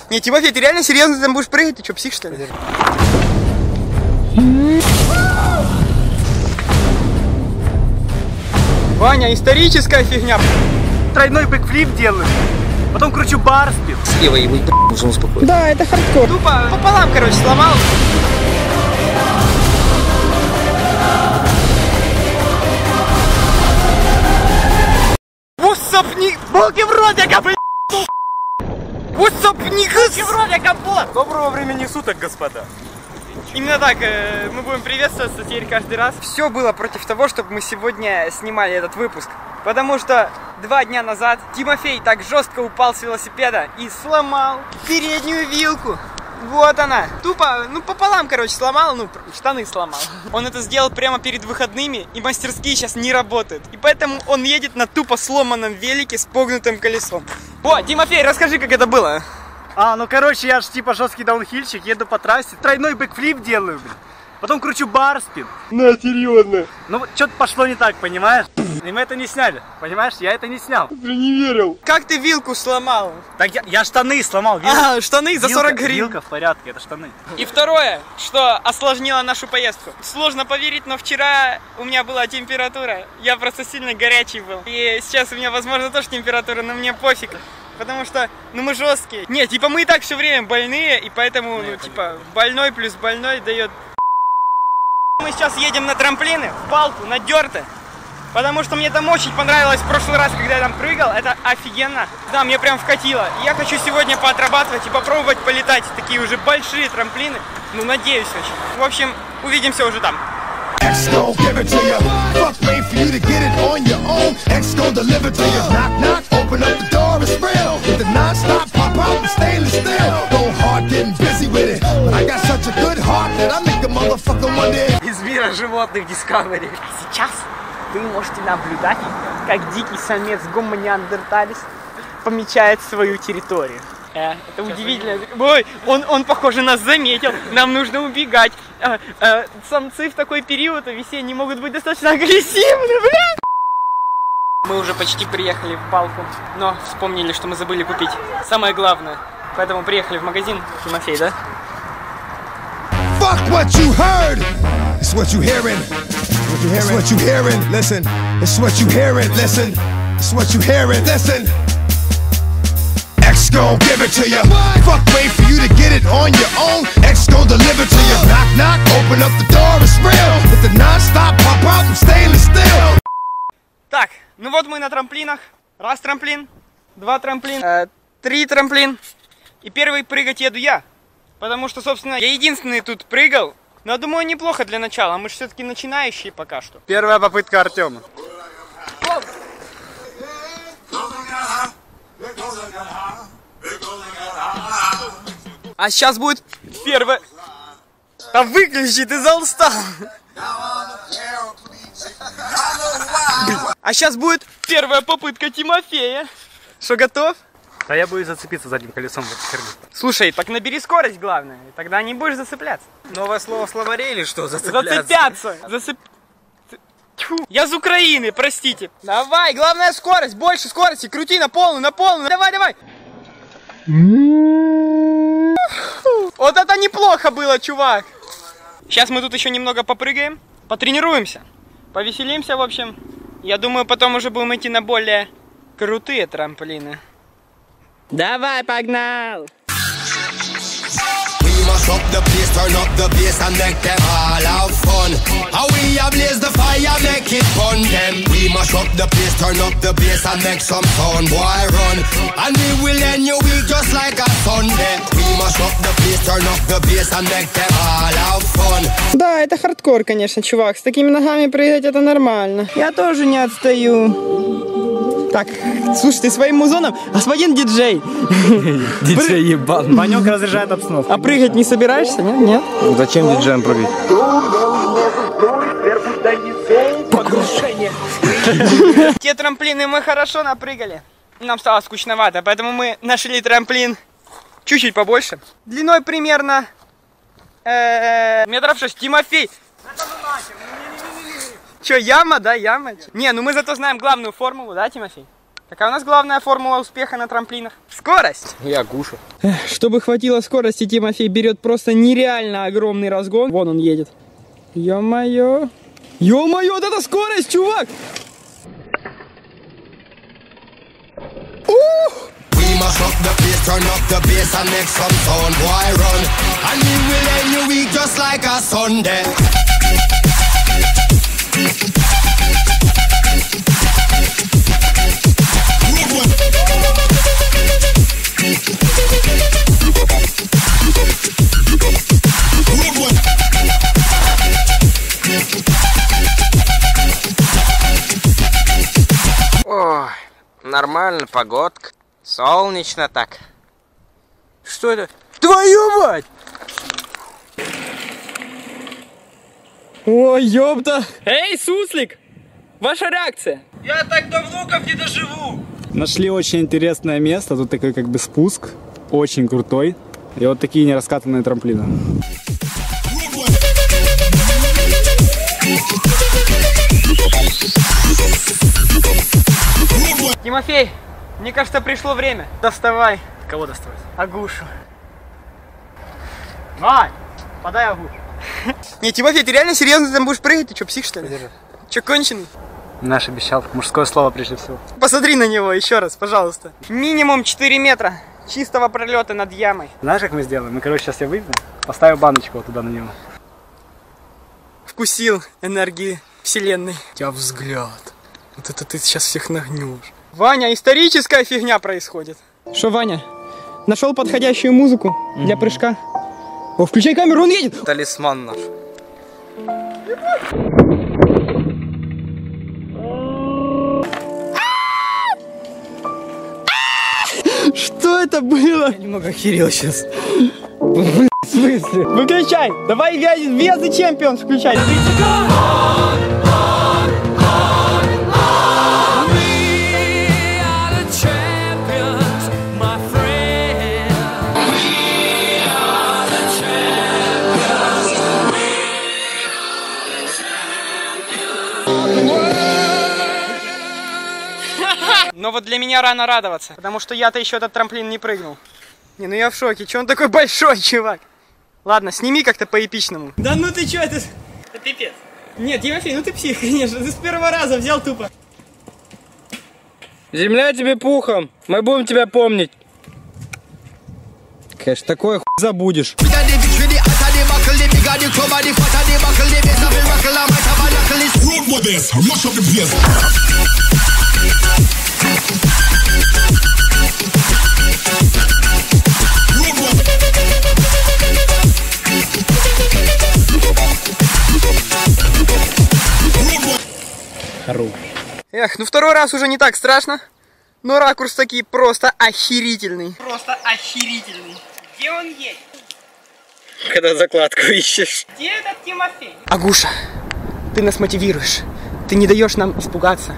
Не, Тимофей, ты реально серьезно там будешь прыгать? Ты что, псих, что ли? Ваня, историческая фигня. Тройной бэкфлип делаю, потом кручу барспин. Слева его нужно успокоить. Да, это хардкор. Тупо пополам, короче, сломал. Вусапни... Волки в рот, я капы... Вусапни... Волки в рот, я капот! Доброго времени суток, господа. Именно так мы будем приветствоваться теперь каждый раз. Все было против того, чтобы мы сегодня снимали этот выпуск. Потому что 2 дня назад Тимофей так жестко упал с велосипеда и сломал переднюю вилку. Вот она. Тупо, ну пополам, короче, сломал, ну штаны сломал. Он это сделал прямо перед выходными, и мастерские сейчас не работают. И поэтому он едет на тупо сломанном велике с погнутым колесом. О, Тимофей, расскажи, как это было. Ну короче, я ж типа жесткий даунхильщик, еду по трассе, тройной бэкфлип делаю, блин. Потом кручу барспин. На, серьезно. Ну, что-то пошло не так, понимаешь? И мы это не сняли, понимаешь? Я это не снял. Я не верил. Как ты вилку сломал? Так я штаны сломал, вилку. Штаны за 40 гривен. Вилка в порядке, это штаны. И второе, что осложнило нашу поездку. Сложно поверить, но вчера у меня была температура. Я просто сильно горячий был. И сейчас у меня, возможно, тоже температура, но мне пофиг. Потому что, ну мы жесткие. Нет, типа мы и так все время больные, и поэтому, ну типа, больной плюс больной дает. Мы сейчас едем на трамплины, в палку, на дёрты. Потому что мне там очень понравилось в прошлый раз, когда я там прыгал. Это офигенно. Да, мне прям вкатило. И я хочу сегодня поотрабатывать и попробовать полетать. Такие уже большие трамплины. Ну, надеюсь очень. В общем, увидимся уже там. X gon' give it to you. Fuck, wait for you to get it on your own. X gon' deliver to you. Knock, knock, open up the door, it's real. With the non-stop pop out and stainless steel. Go hard, getting busy with it. But I got such a good heart that I make a motherfucker wonder. Из мира животных Discovery. Сейчас вы можете наблюдать, как дикий самец гомо-неандерталис помечает свою территорию. Это удивительно. Ой, он, похоже, нас заметил. Нам нужно убегать. Самцы в такой период весенний могут быть достаточно агрессивны, бля! Мы уже почти приехали в палку, но вспомнили, что мы забыли купить самое главное. Поэтому приехали в магазин. Тимофей, да? Fuck what you heard. It's what you hearing. It's what you hearing. Listen. It's what you hearing. Listen. It's what you hearing. Listen. X gon' give it to you. Fuck, wait for you to get it on your own. X gon' deliver to you. Knock, knock, open up the door, it's real. With the non-stop pop out and stainless steel. Так, ну вот мы на трамплинах. Раз трамплин, 2 трамплин, 3 трамплин. И первый прыгать еду я. Потому что, собственно, я единственный тут прыгал. Но думаю, неплохо для начала. Мы же все-таки начинающие пока что. Первая попытка Артема. А сейчас будет первое. Да выключи, ты заустал. А сейчас будет первая попытка Тимофея. Что, готов? А я боюсь зацепиться задним колесом в эту херню. Слушай, так набери скорость, главное. Тогда не будешь зацепляться. Новое слово в словаре или что? Зацепляться? Зацепляться. Тьфу. Я с Украины, простите. Давай, главная скорость, больше скорости. Крути на полную, на полную. Давай, давай. Вот это неплохо было, чувак. Сейчас мы тут еще немного попрыгаем, потренируемся, повеселимся, в общем. Я думаю, потом уже будем идти на более крутые трамплины. Давай, погнал! Mash up the place, turn up the bass and make them all have fun. How we ablaze the fire, make it fun them. We mash up the place, turn up the bass and make some sound, boy run. And we will end your week just like a Sunday. We mash up the place, turn up the bass and make them all have fun. Да, это хардкор, конечно, чувак. С такими ногами прыгать это нормально. Я тоже не отстаю. Так, слушай, ты своим музоном, господин диджей. Диджей ебан. Ванек разряжает обстановку. А прыгать не собираешься, нет? Нет? Зачем диджеем прыгать? Те трамплины мы хорошо напрыгали. Нам стало скучновато, поэтому мы нашли трамплин чуть-чуть побольше. Длиной примерно метров 6. Тимофей! Че, яма, да, яма? Не, ну мы зато знаем главную формулу, да, Тимофей? Какая у нас главная формула успеха на трамплинах? Скорость! Я Гуша. Чтобы хватило скорости, Тимофей берет просто нереально огромный разгон. Вон он едет. Ё-моё! Ё-моё, вот это скорость, чувак! We must up the place, turn up the bass and make some sound, boy run. And we will end your week just like a Sunday. Ой, нормально, погодка. Солнечно так. Что это? Твою мать! Ой, ёпта! Эй, суслик! Ваша реакция? Я так до внуков не доживу! Нашли очень интересное место. Тут такой как бы спуск. Очень крутой. И вот такие нераскатанные трамплины. Тимофей, мне кажется, пришло время. Доставай Кого доставать? Агушу. Давай! Подай Агушу. Не, Тимофей, ты реально серьезно там будешь прыгать? Ты что, псих, что ли? Че, конченый? Наш обещал. Мужское слово прежде всего. Посмотри на него еще раз, пожалуйста. Минимум 4 метра чистого пролета над ямой. Знаешь, как мы сделаем? Мы, короче, сейчас я выйду, поставлю баночку вот туда на него. Вкусил энергии вселенной. У тебя взгляд. Вот это ты сейчас всех нагнешь. Ваня, историческая фигня происходит. Что, Ваня, нашел подходящую музыку для прыжка? О, включай камеру, он едет! Талисман наш. Что это было? Я немного охерел сейчас. В смысле? Выключай! Давай Везы Чемпионс включай! Но вот для меня рано радоваться, потому что я-то еще этот трамплин не прыгнул. Не, ну я в шоке, че он такой большой, чувак? Ладно, сними как-то по-эпичному. Да ну ты че, это пипец. Нет, Тимофей, ну ты псих, конечно, ты с первого раза взял тупо. Земля тебе пухом, мы будем тебя помнить. Конечно, такое хуй забудешь. Эх, ну второй раз уже не так страшно. Но ракурс такие просто охерительный. Просто охерительный. Где он есть? Когда закладку ищешь. Где этот Тимофей? Агуша, ты нас мотивируешь. Ты не даешь нам испугаться.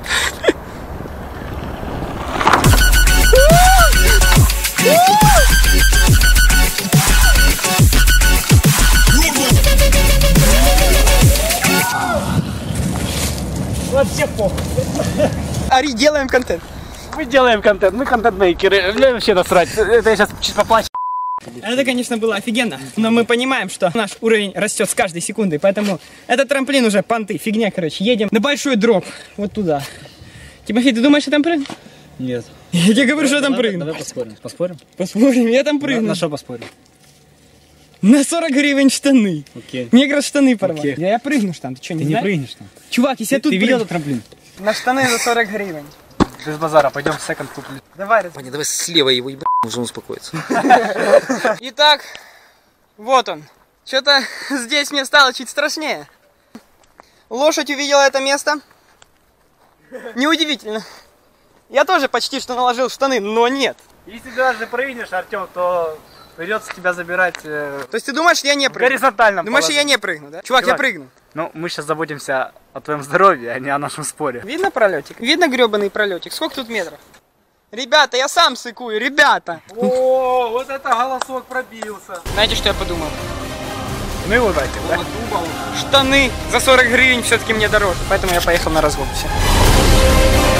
Вообще похуй. Ари, делаем контент. Мы делаем контент, мы контент-мейкеры. Мне вообще насрать. Это я сейчас чуть поплачу. Это, конечно, было офигенно, но мы понимаем, что наш уровень растет с каждой секундой, поэтому этот трамплин уже понты, фигня, короче. Едем на большой дроп, вот туда. Тимофей, ты думаешь, я там прыгну? Нет. Я тебе говорю, что я там прыгну. Давай поспорим. Поспорим? Поспорим, я там прыгну. На что поспорим? На 40 гривен штаны. Окей. Мне как раз штаны порвал. Окей. Я прыгну ж там, ты что, не Ты не знаешь? прыгнешь там. Чувак, если я тут Ты видел прыгну- этот трамплин? На штаны за 40 гривен. Без базара, пойдем в секонд куплю. Давай, Ваня, давай слева его ебать, уже успокоится. Итак, вот он. Что-то здесь мне стало чуть страшнее. Лошадь увидела это место. Неудивительно. Я тоже почти что наложил штаны, но нет. Если ты даже прыгнешь, Артем, то придется тебя забирать То есть ты думаешь, я не в прыгну? горизонтальном Думаешь, я положении. не прыгну, да? Чувак, я Чувак. прыгну. Ну, мы сейчас заботимся о твоем здоровье, а не о нашем споре. Видно пролетик? Видно гребаный пролетик? Сколько тут метров? Ребята, я сам сыкую, ребята! О, вот это голосок пробился. Знаете, что я подумал? Ну его дайте, да? Штаны за 40 гривен все-таки мне дороже. Поэтому я поехал на разгон. Все.